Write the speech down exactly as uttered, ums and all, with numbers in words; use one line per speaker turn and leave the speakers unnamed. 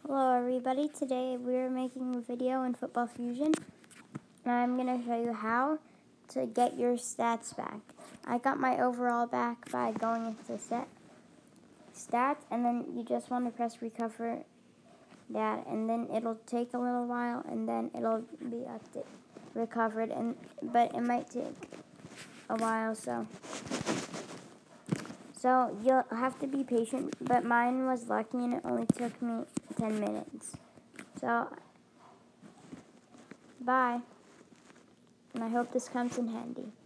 Hello everybody, today we're making a video in Football Fusion and I'm going to show you how to get your stats back. I got my overall back by going into set stats, and then you just want to press recover that, and then it'll take a little while and then it'll be updated, recovered, and but it might take a while, so So you'll have to be patient, but mine was lucky and it only took me ten minutes. So, bye. And I hope this comes in handy.